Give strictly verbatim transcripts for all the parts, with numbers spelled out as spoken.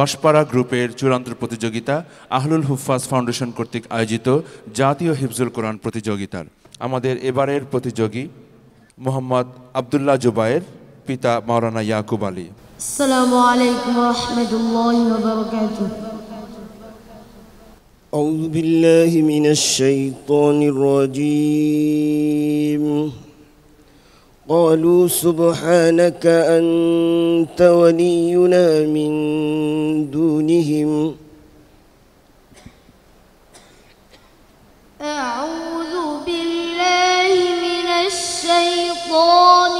দশপাড়া গ্রুপের চূড়ান্ত প্রতিযোগিতা আহলুল হুফাজ ফাউন্ডেশন কর্তৃক আয়োজিত জাতীয় হিফজুল কোরআন প্রতিযোগিতার আমাদের এবারের প্রতিযোগী মোহাম্মদ আব্দুল্লাহ জুবায়ের, পিতা মাওলানা ইয়াকুব আলী। আসসালামু আলাইকুম ওয়া রাহমাতুল্লাহি ওয়া বারাকাতুহু। আউযু বিল্লাহি মিনাশ শাইতানির রাজীম। قالوا سبحانك أنت ولينا من دونهم أعوذ بالله من الشيطان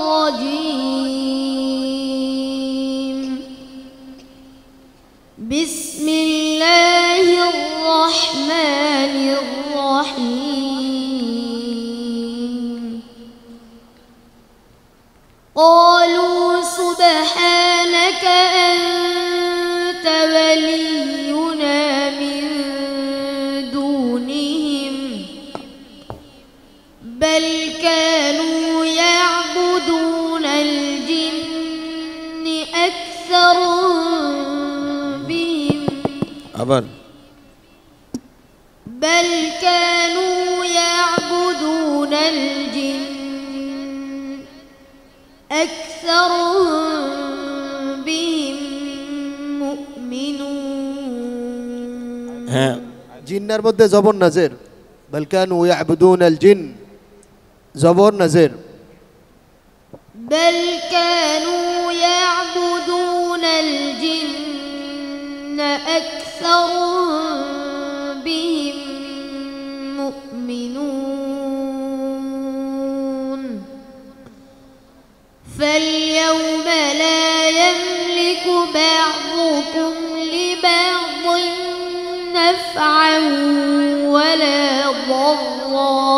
الرجيم. بسم الله الرحمن الرحيم. قالوا سبحانك أنت ولينا من دونهم بل كانوا يعبدون الجن أكثرهم بهم أبر بل كانوا يعبدون الجن أكثرهم بهم مؤمنون. হ্যাঁ, জিন্নার মধ্যে জবর নাজের, বল কানু ইয়াবুদুন আল জিন, জবর নাজের। بل كانوا يعبدون الجن أكثرهم بهم مؤمنون. فاليوم لا يملك بعضكم لبعض نفعا ولا ضرا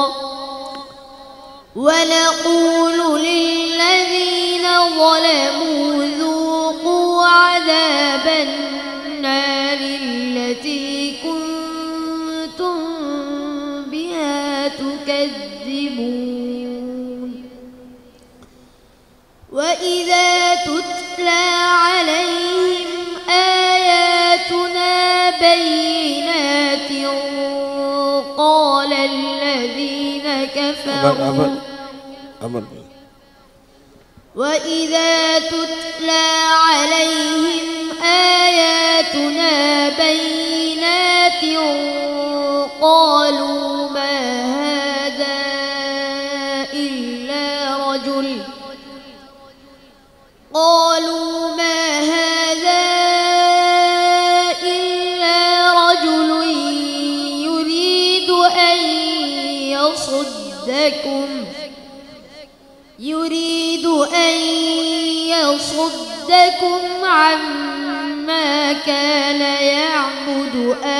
ونقول للذين ظلموا ذوقوا عذاب النار التي كنتم بها تكذبون. وإذا تتلى عليهم آياتنا بينات قال الذين كفروا وإذا تتلى عليهم آياتنا بينات قالوا ما هذا إلا رجل قالوا ما هذا إلا رجل يريد أن يصدكم يريد أن يصدكم عما كان يعبد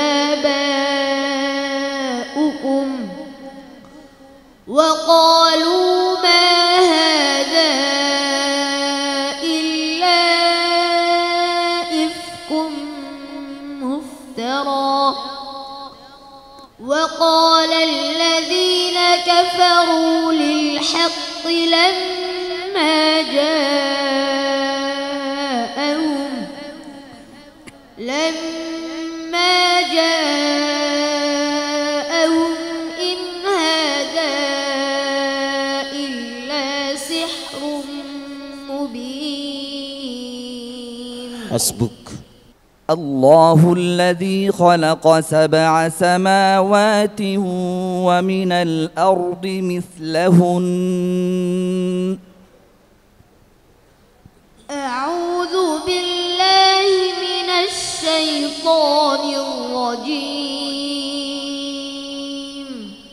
آباؤكم وقالوا ما هذا وقال الذين كفروا للحق لما جاءهم لما جاءهم إن هذا إلا سحر مبين. حسبك. الله الذي خلق سبع سماوات ومن الأرض مثلهن. أعوذ بالله من الشيطان الرجيم.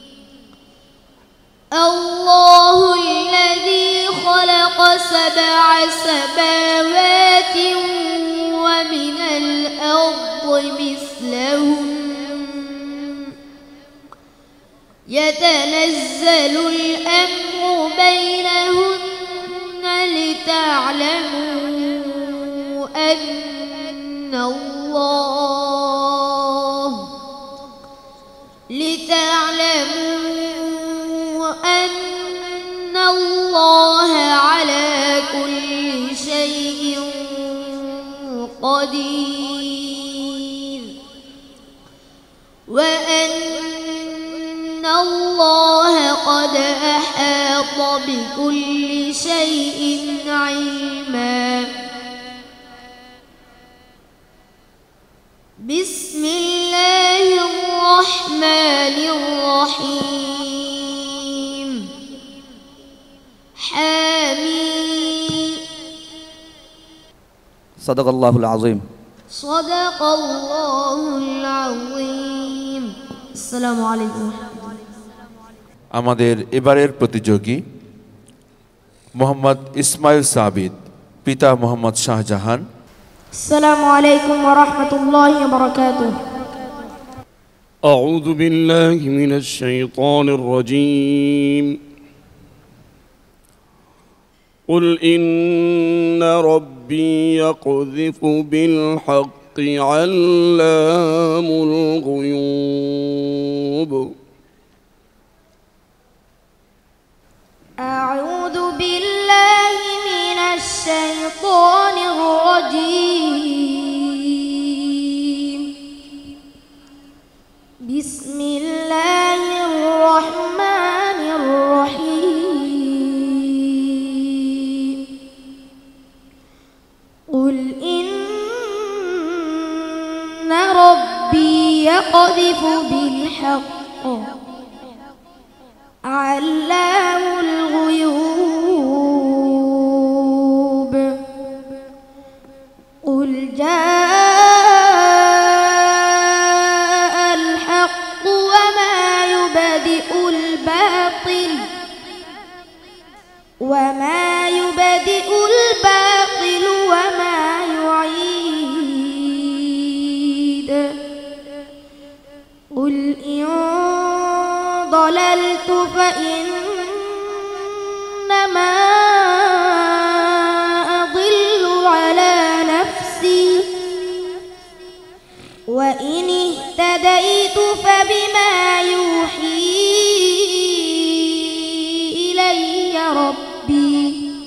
الله الذي خلق سبع سماوات ومن الأرض مثلهن يتنزل الأمر بينهن لتعلموا أن الله لتعلموا أن الله على كل شيء قدير. الله قد أحاط بكل شيء علما. بسم الله الرحمن الرحيم. حميم. صدق الله العظيم. صدق الله العظيم. السلام عليكم. আমাদের এবারের প্রতিযোগী মোহাম্মদ ইসমাইল সাবিত, পিতা মোহাম্মদ শাহজাহান। السلام عليكم ورحمة الله وبركاته. أعوذ بالله من الشيطان الرجيم. قل إن ربي يقذف بالحق علام الغيوب. أعوذ بالله من الشيطان الرجيم. بسم الله الرحمن الرحيم. قل إن ربي يقذف بالحق علام الغيوب. قل جاء الحق وما يبدئ الباطل وما يبدئ الباطل وما يعيد. قل إن ضللت فإنما أضل على نفسي وإن اهتديت فبما يوحي إلي ربي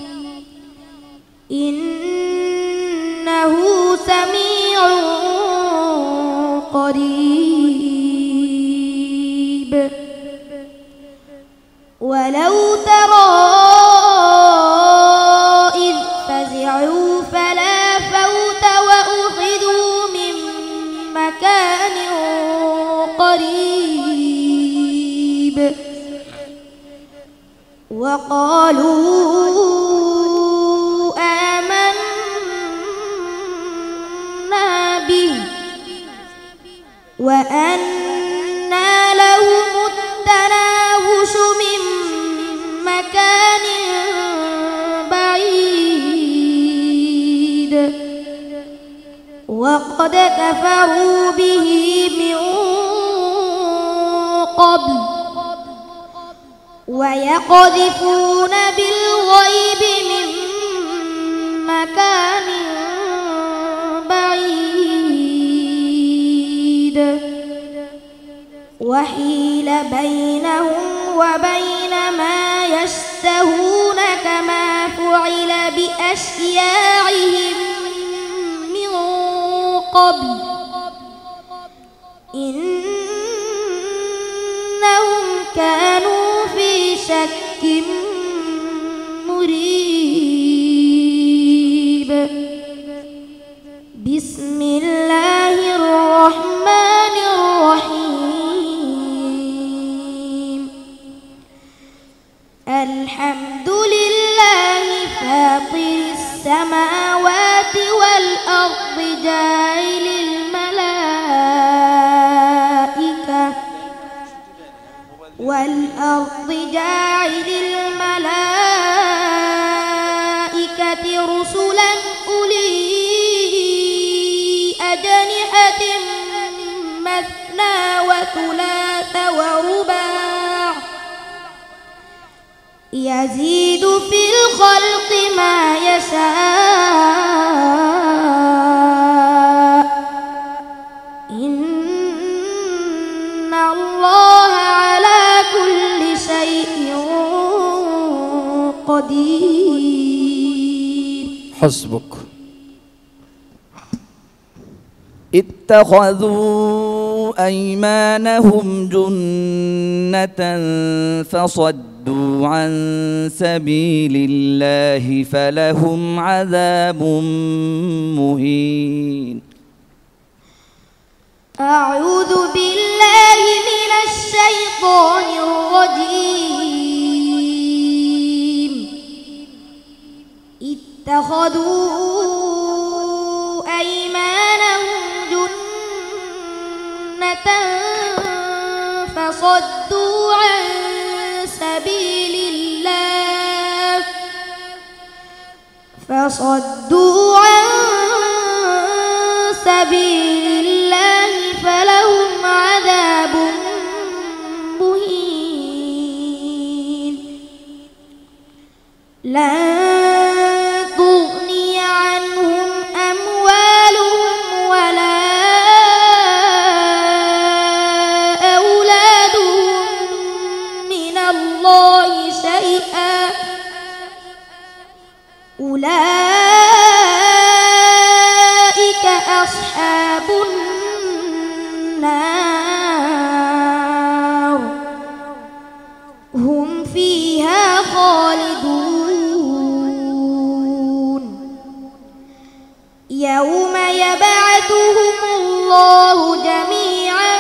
إنه سميع قريب. ولو ترى إذ فزعوا فلا فوت وأخذوا من مكان قريب وقالوا آمنا به وأنى لهم التناوش من مكان بعيد وقد كفروا به من قبل ويقذفون بالغيب من مكان بعيد وحيل بينهم وبين ما يشتهون كما فعل بأشياعهم من قبل إنهم كانوا في شك مريب. بسم الله الرحمن الرحيم. الحمد لله فاطر السماوات والأرض جاعل الملائكة والأرض جاعل الملائكة رسلا أولي أجنحة مثنى وثلاث ورباع يزيد في الخلق ما يشاء إن الله على كل شيء قدير. حسبك. اتخذوا أيمانهم جنة فصدوا عن سبيل الله فلهم عذاب مهين. أعوذ بالله من الشيطان الرجيم. اتخذوا أيمانهم جنة فصدوا عن سبيل الله فصدوا عن سبيل الله فلهم عذاب مهين. لن تغني عنهم أموالهم ولا أولادهم من الله شيئا أولئك أصحاب النار هم فيها خالدون. يوم يبعثهم الله جميعا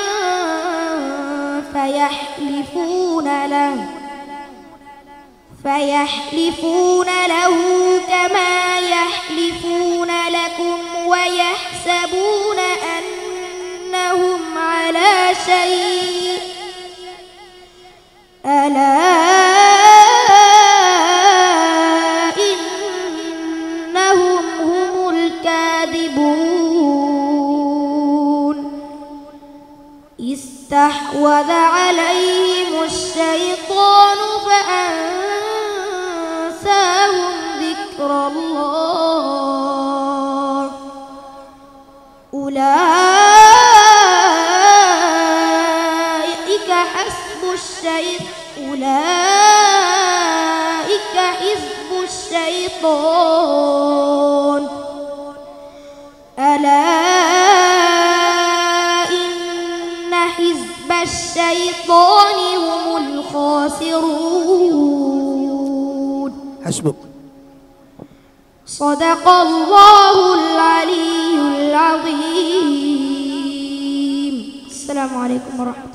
فيحلفون له فيحلفون له كما يحلفون لكم ويحسبون أنهم على شيء ألا إنهم هم الكاذبون. استحوذ عليهم الشيطان فأنساهم ذكر الله أولئك حسب الشيطان أولئك حزب الشيطان ألا إن حزب الشيطان هم الخاسرون. حسبك. صدق الله العلي العظيم. السلام عليكم ورحمة الله.